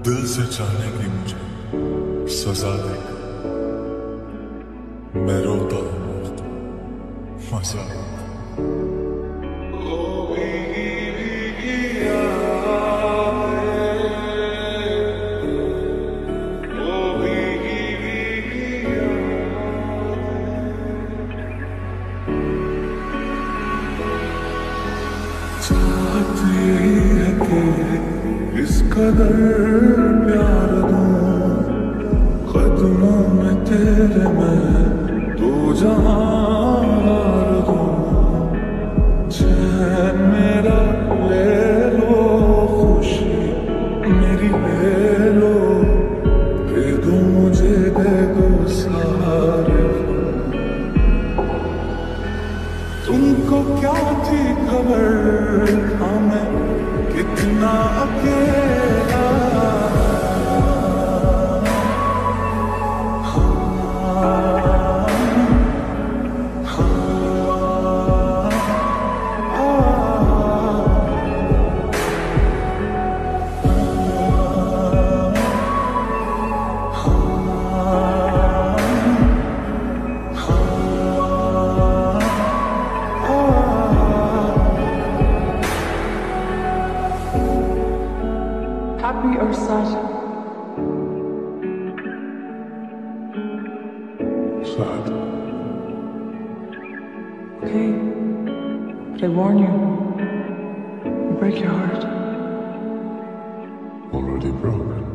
दिल से चाहने की मुझे सजा देकर मैं रोता हूँ मजा चाहती है कि इस कदर प्यार दूं कदमों में तेरे मैं तू जहां दूं चैन मेरा ले लो खुशी मेरी ले लो दे दो मुझे दे दो सारे तुमको क्या थी खबर हमें कितना अकेला Happy or sad? Sad. Okay, but I warn you, you break your heart. Already broken.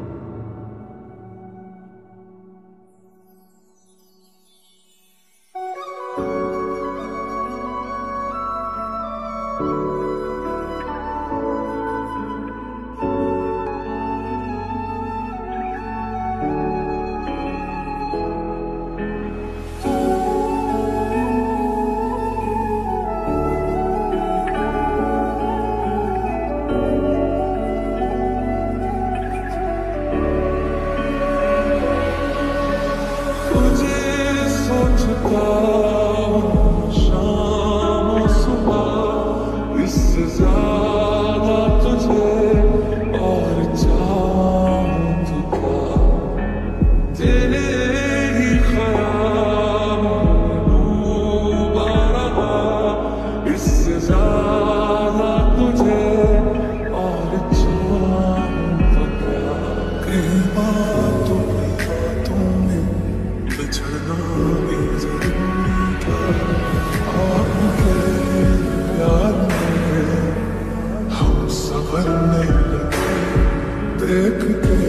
शाम सुबह इससे ज्यादा तुझे और चाहूं तो क्या तेरे ही ख्यालों में डूबा रहा इससे ज्यादा तुझे और चाहूं तो क्या कई बातों में बिछड़ना भी जरूरी था आपके याद में हम सवरने लगे देख के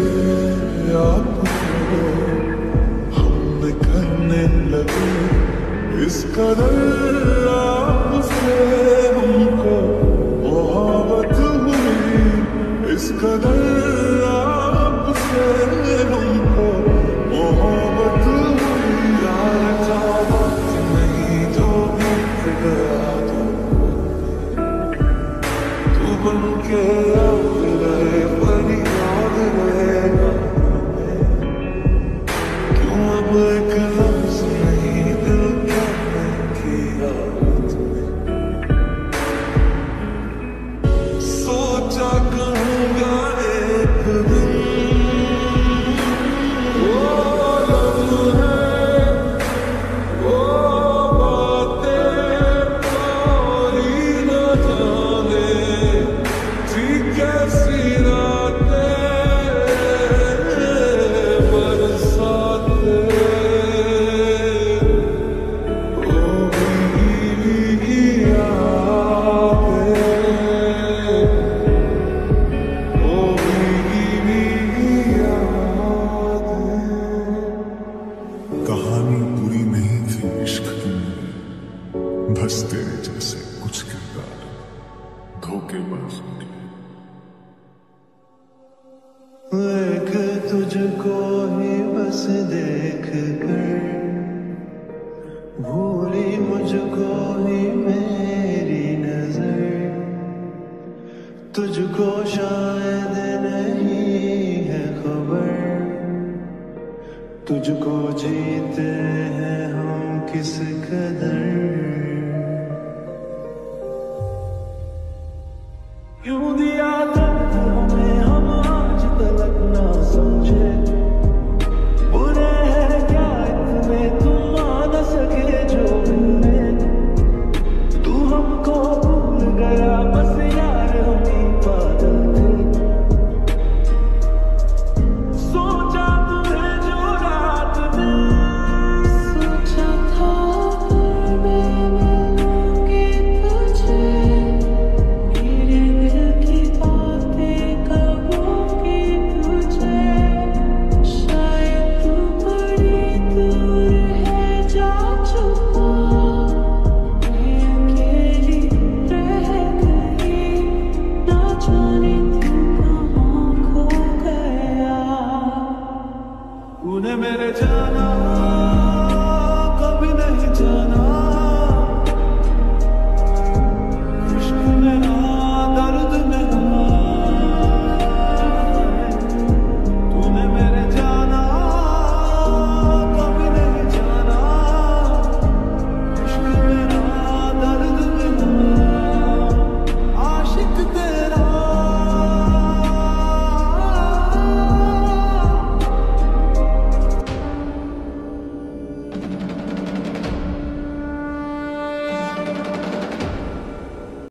आपको हम करने लगे इस कदर आपसे हमको मोहब्बत हुई इस कदर आपसे हमको मोहब्बत हुई यार था वक्त नहीं जो बीत गया तू बन के याद रहे पर याद रहेगा क्यों अब एक लफ्ज़ नहीं दिल कहने की याद में सोचा कहूँगा एक दिन कहानी पूरी नहीं थी इश्क की बस तेरे जैसे कुछ किरदार धोखेबाजों के देख तुझको ही बस देख कर भूली मुझको ही मेरी नजर तुझको शायद नहीं है खबर तुझको जीते हैं हम किस कदर